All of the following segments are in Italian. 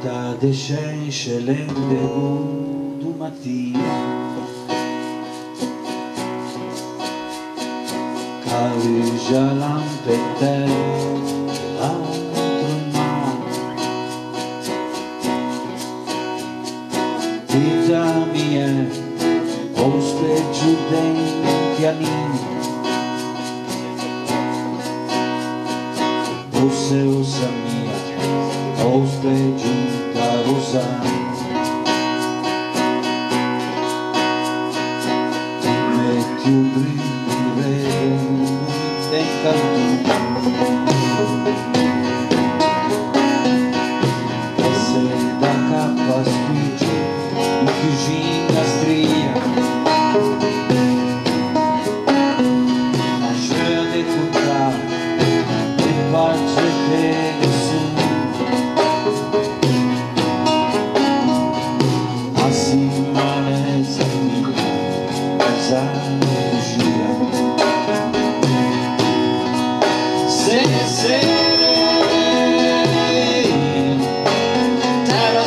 porta desce l'ende domattina, calugia lampettella l'altro in mano. Vita mia, poste giù dentro anni, fosse ossa mia, poste giunta rosana. Ti metti un brindire, tem e se da capa spinge in cucina stria, ma c'è di contare le facce che nessuno, ma si rimane sempre esagia. Se terra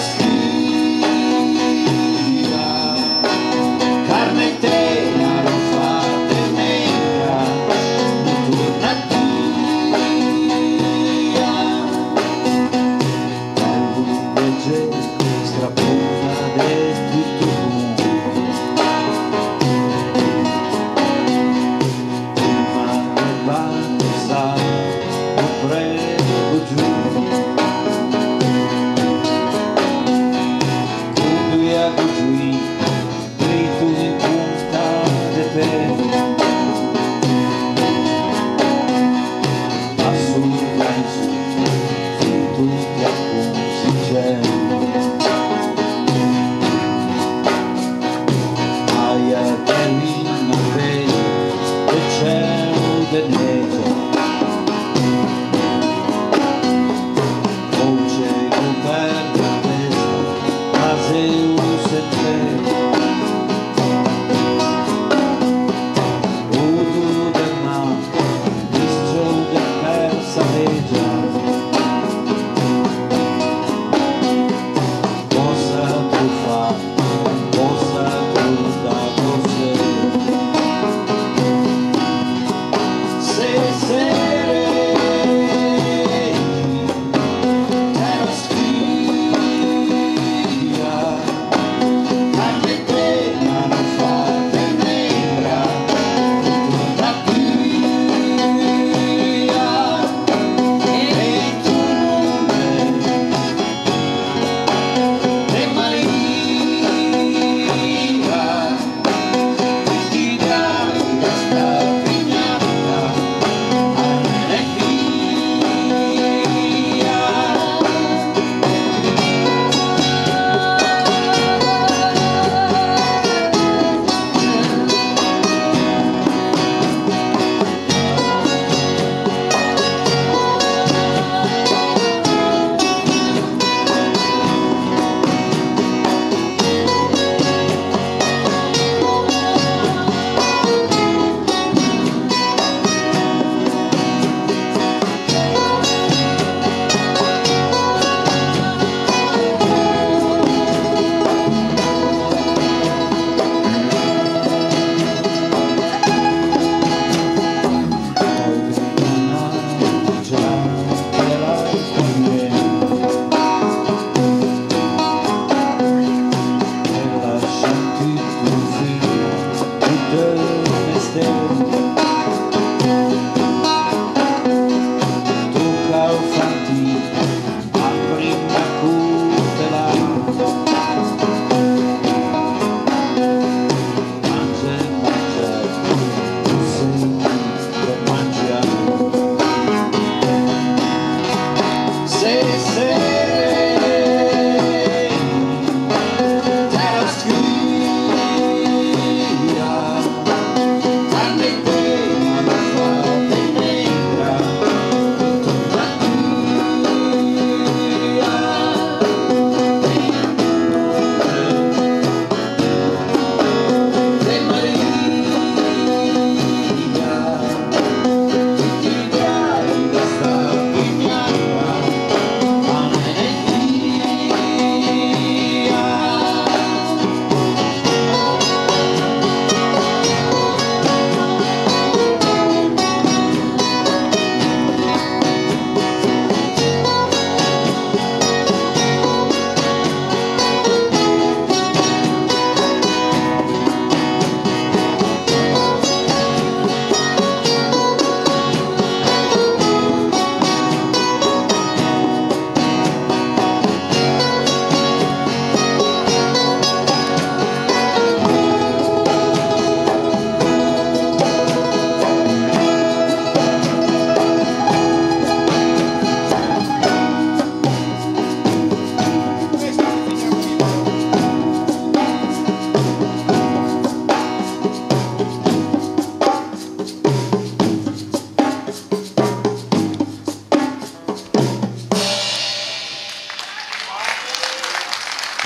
scriva, carne intera non fate nera, non torna via. Bello leggero, strapona del tutto mondo, prima del bagno stava prego giù, come a giù, grito in punta de pe, ma sul verso tutti appunti c'è, aia che non vedi il cielo del neve.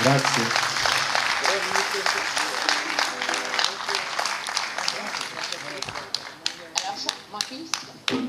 Grazie. Ma fischia.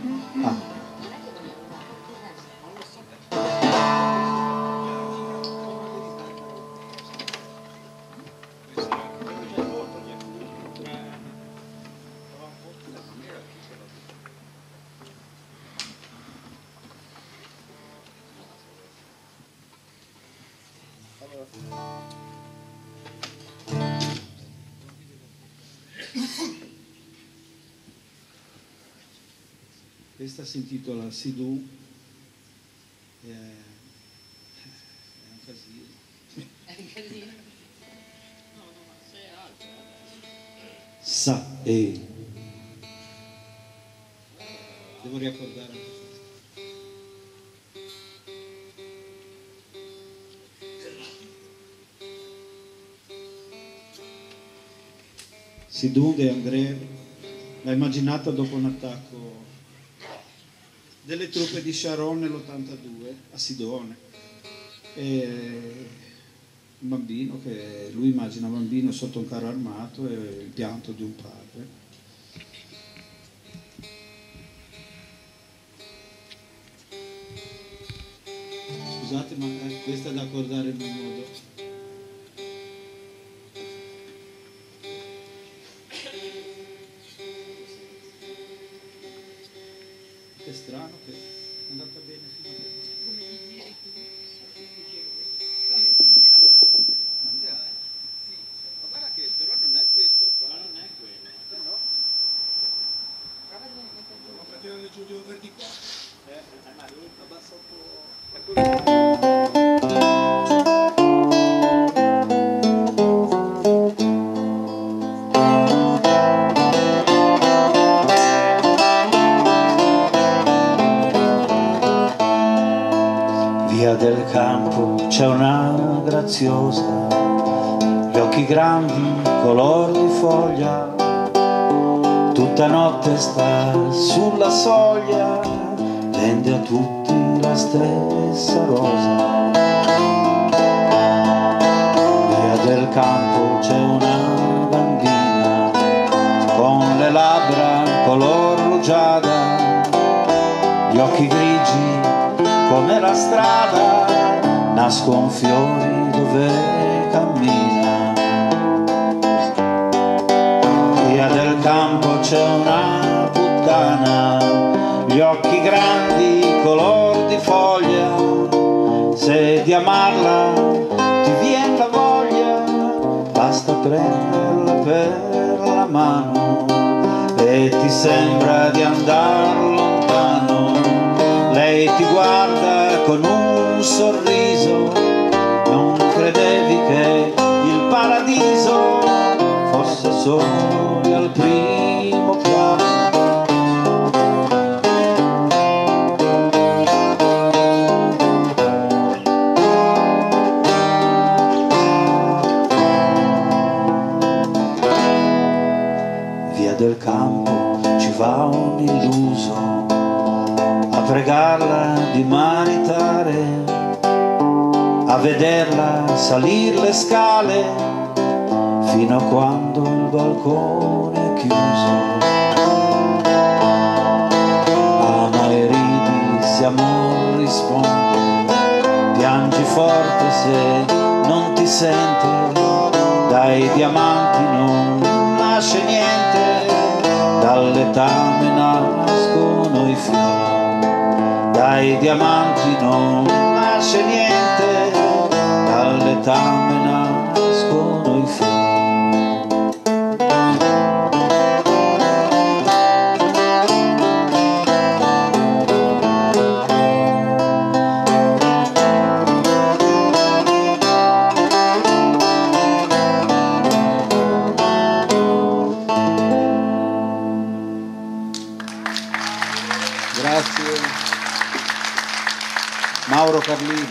Questa si intitola Sidhu, è un casino. È un casino. Sa e devo riaccordare anche questo. Sidhu de André l'ha immaginata dopo un attacco delle truppe di Sharon nell'82 a Sidone. E un bambino che lui immagina un bambino sotto un carro armato e il pianto di un padre. Scusate, ma questa è da accordare in un modo. È strano che è andata bene fino a adesso. Ma guarda che però non è questo, però non è quello, no? Stiamo facendo Giulio Verdi qua. Ma lui abbassa un po'. Via del campo c'è una graziosa, gli occhi grandi, color di foglia, tutta notte sta sulla soglia, vende a tutti la stessa rosa. Via del campo c'è una bambina, con le labbra color rugiada, gli occhi grigi come la strada, nascon fiori dove cammina. Via del campo c'è una puttana, gli occhi grandi color di foglia, se di amarla ti vien la voglia, basta prenderla per la mano e ti sembra di andar lontano. Lei ti guarda con un sorriso, non credevi che il paradiso fosse solo al primo piano. Via del campo ci va un illuso a pregarla di maritare, a vederla salir le scale fino a quando il balcone è chiuso. Ama e ridi se amor risponde, piangi forte se non ti sente, dai diamanti non nasce niente, dall'etame nascono i fiori. Dai diamanti non nasce niente, dall'etame nascono i fiori. Grazie. Mauro Carlini.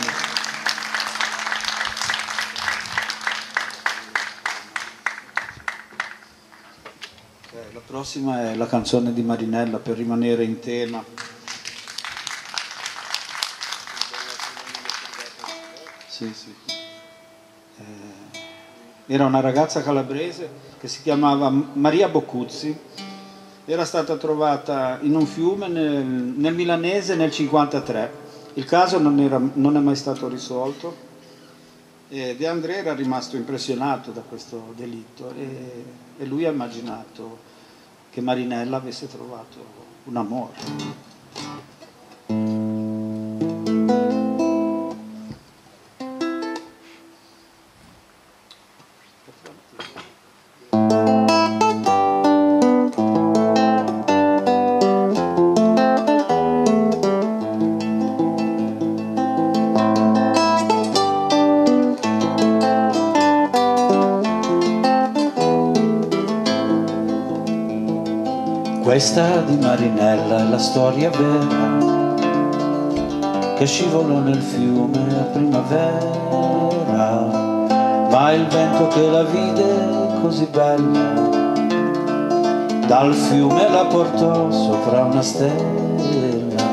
La prossima è la canzone di Marinella, per rimanere in tema. Sì, sì. Era una ragazza calabrese che si chiamava Maria Boccuzzi, era stata trovata in un fiume nel Milanese nel 1953. Il caso non è mai stato risolto e De André era rimasto impressionato da questo delitto e lui ha immaginato che Marinella avesse trovato un amore. Questa di Marinella è la storia vera che scivolò nel fiume a primavera, ma il vento che la vide così bella dal fiume la portò sopra una stella.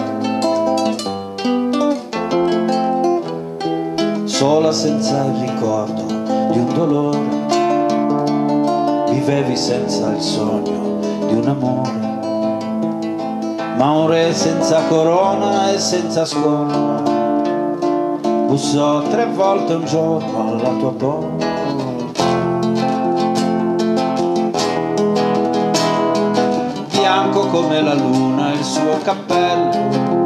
Sola senza il ricordo di un dolore, vivevi senza il sogno di un amore, ma un re senza corona e senza scuola bussò 3 volte un giorno alla tua porta. Bianco come la luna il suo cappello,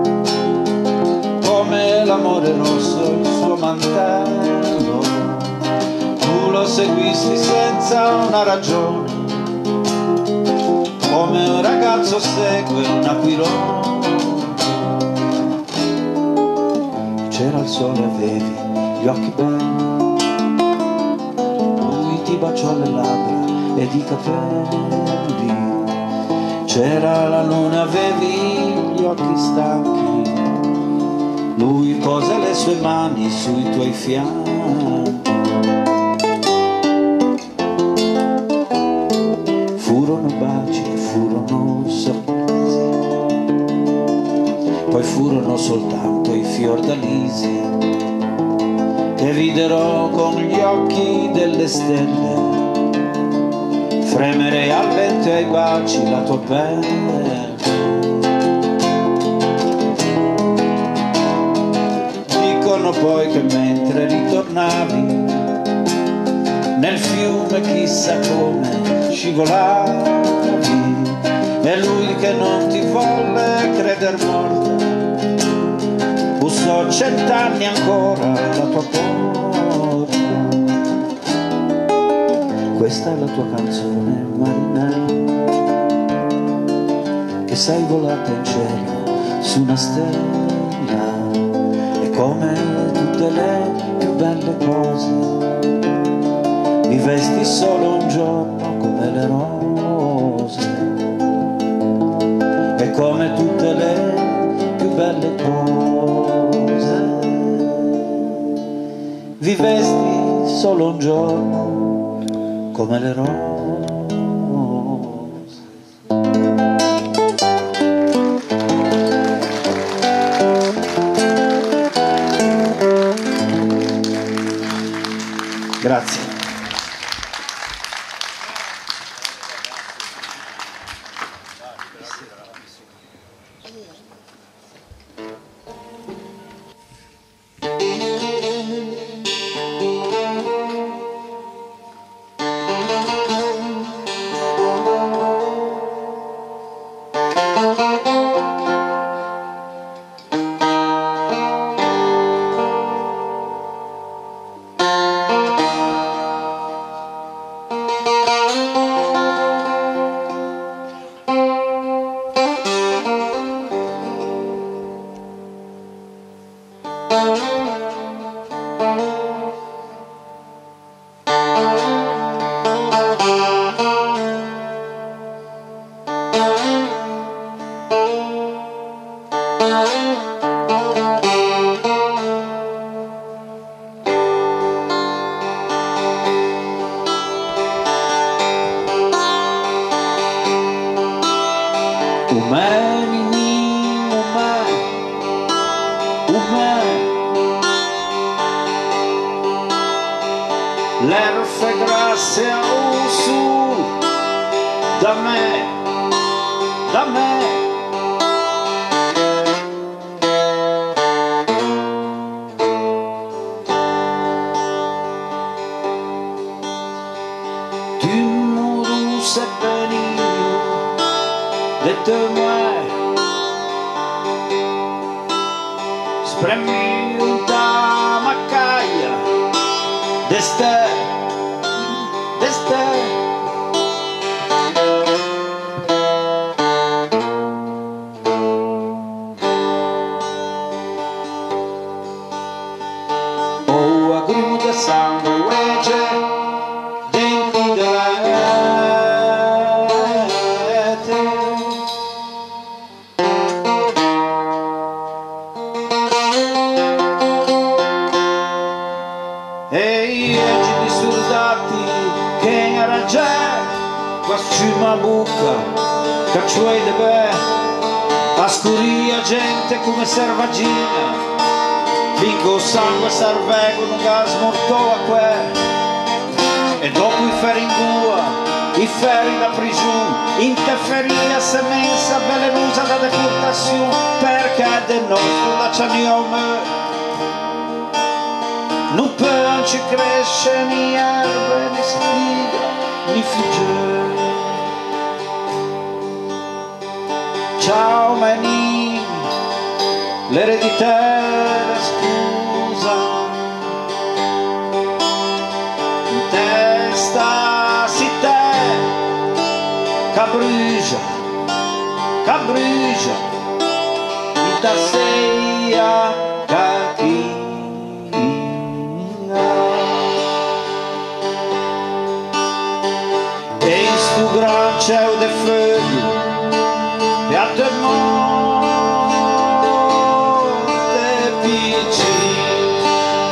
come l'amore rosso il suo mantello, tu lo seguisti senza una ragione, come un ragazzo segue un aquilone. C'era il sole, avevi gli occhi belli, lui ti baciò le labbra ed i capelli. C'era la luna, avevi gli occhi stanchi, lui pose le sue mani sui tuoi fianchi. Furono baci e furono sorpresi, poi furono soltanto i fiordalisi che videro con gli occhi delle stelle fremere al vento e ai baci la tua pelle. Dicono poi che mentre ritornavi nel fiume chissà come scivolavi, e lui che non ti volle creder morta bussò 100 anni ancora alla tua porta. Questa è la tua canzone, Marinella, che sei volata in cielo su una stella, e come tutte le più belle cose vivesti solo un giorno come le rose, e come tutte le più belle cose vivesti solo un giorno come le rose. Grazie. le ruffe grasse a su, da me, da me. Tu mourras cette venue de témoin, spremi ta maccaia, d'este, d'este. Oh, a grumo de sangue legge dentro de rete. E i di soldati che era già qua sciuma buca cacciuei de be a scuria gente come servagina finché il sangue servego non gas morto a que e dopo i ferri in due i ferri da prigione interferia semenza velenusa da deportazione perché del nostro la cianiome non può ci cresce ni erbe ni spiga ni fugge. Ciao meni, l'eredità la scusa, in testa si te, cabrugia, cabrugia, in ta seia cachina. E in stu gran cielo de fogo, e a te morte piccina.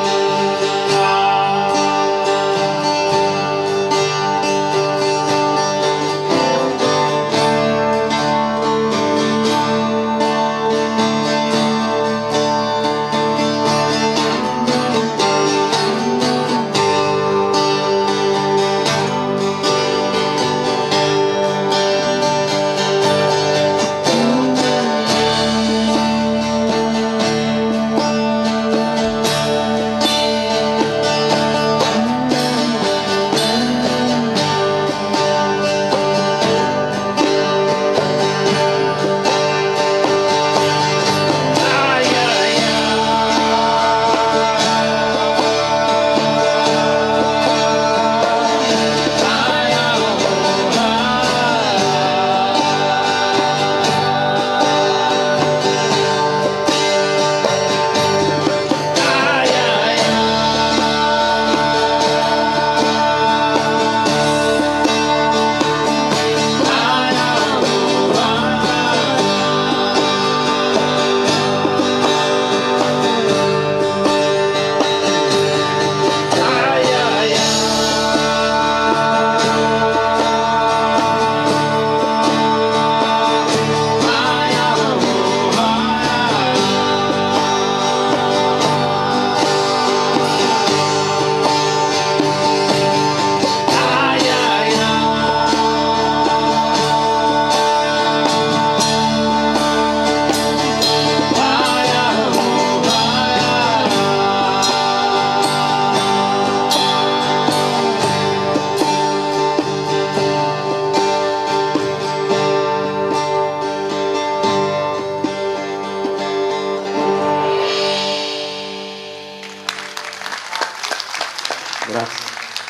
Grazie.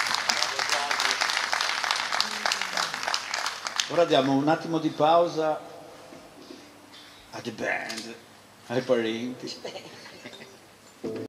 Ora diamo un attimo di pausa a The Band, ai parenti.